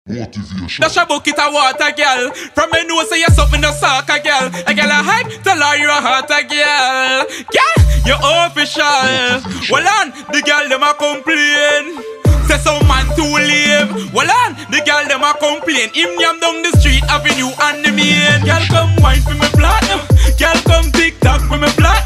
Motivation. Dash a bucket of water, girl. From me know say you something no soccer, girl. A girl a hype, tell her you a hotter, girl. Girl, you official. Well on, the girl them a complain. Say some man too lame. Well on, the girl them a complain. Him yam down the street, avenue and the main. Girl come wine for me platinum. Girl come TikTok for me platinum.